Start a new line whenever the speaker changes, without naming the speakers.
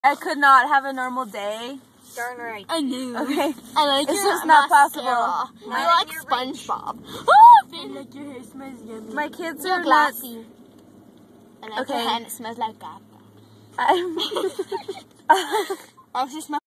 I could not have a normal day.
Darn right.
I knew.
Okay.
I like
This
your
is not
mascara.
possible.
I like SpongeBob. I like your hair smells yummy.
My kids
You're
are nuts.
glassy. I like
Okay.
your hand. It smells like that.
I'm
I just smell